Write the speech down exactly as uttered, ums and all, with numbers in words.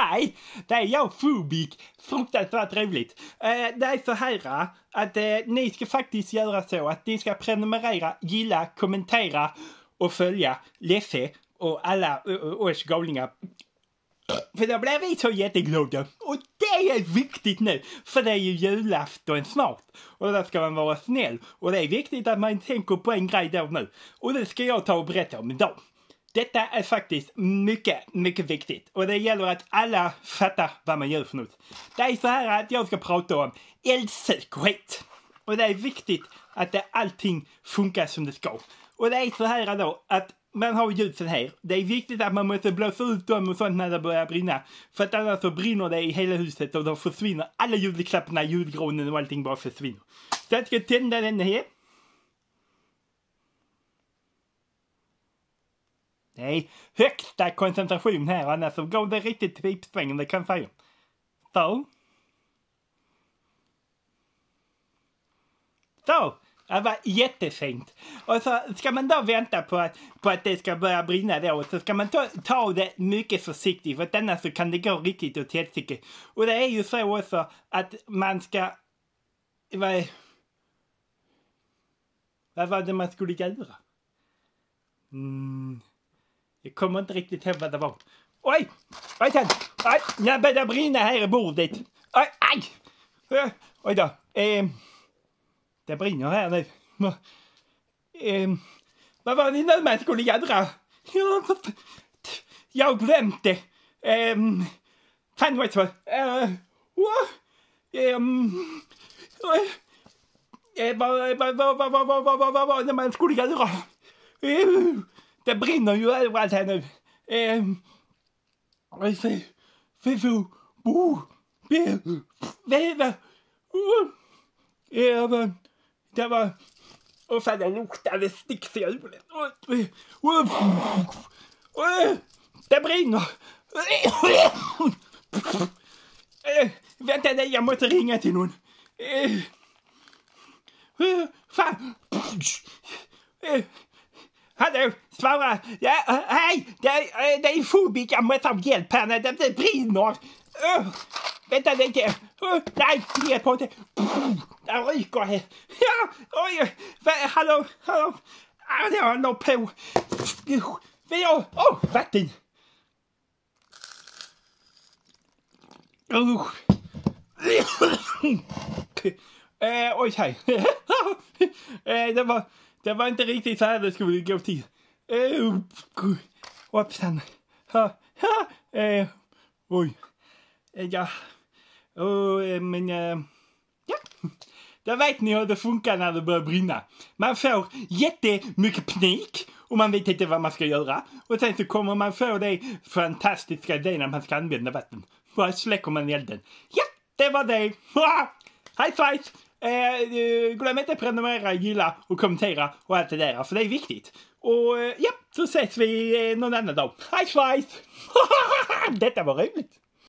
Hej! Det är jag, Fubbick. Fruktansvärt roligt. Eh, det är så här att eh, ni ska faktiskt göra så att ni ska prenumerera, gilla, kommentera och följa Leffe och alla uh, oss galningar. För då blir vi så jätteglada. Och det är viktigt nu. För det är ju julafton snart. Och då ska man vara snäll. Och det är viktigt att man tänker på en grej då nu. Och det ska jag ta och berätta om idag. Detta är faktiskt mycket, mycket viktigt. Och det gäller att alla fattar vad man gör för något. Det är så här att jag ska prata om eldsäkerhet. Och det är viktigt att det, allting funkar som det ska. Och det är så här då att man har ljusen här. Det är viktigt att man måste blåsa ut dem och sånt när det börjar brinna. För att annars så brinner det i hela huset och då försvinner alla julklapparna, julgranen och allting bara försvinner. Så jag ska tända den här. Nej, högsta koncentration här, annars så går det riktigt pipsvängen, det kan jag säga. Så. Så, det var jättefint. Och så ska man då vänta på att, på att det ska börja brinna då, så ska man ta, ta det mycket försiktigt, för att annars så kan det gå riktigt åt helsike. Och det är ju så också att man ska... Vad, vad var det man skulle göra? Mm... Jag kommer inte riktigt ihåg vad det var. Oj! Oj, sen! Oj! Jag börjar brinna här i bordet. Oj! Aj! Oj då. Eh, det brinner här nu. Eh, vad var det nu man skulle göra? Jag glömde det. Eh, fan vad så. Eh, vad var det man skulle göra? Eh, Det brinner ju överallt här nu. Ehm... Vad säger... Fifu... Bo... Be... Veva... Ehm... Det var... Och fan, det luktade sticks i ögonen. Det brinner! Vänta, nej, jag måste ringa till någon. Fan! Hallå, svara! Ja, hej! Det är, det är Fubbick, jag måste ha hjälp här när det brinner. Uh, vänta lite. Uh, nej, det på det. Det ryker här. Ja, oj, va, hallå, hallå. Ah, det håller på. Vi har, åh, oh, vatten. Uh. uh, oj, hej. uh, det var... Det var inte riktigt så här det skulle gå till. Uh, hoppsan. Ha, ha, uh, oj. Uh, ja. Uh, men, uh, ja. Då vet ni hur det funkar när det börjar brinna. Man får jättemycket panik och man vet inte vad man ska göra. Och sen så kommer man få det fantastiska idén när man ska använda vatten. Bara släcker man elden. Ja, det var det. High five! Eh, glöm inte att prenumerera, gilla och kommentera och allt det där, för det är viktigt. Och ja, så ses vi någon annan dag. High five! Detta var roligt!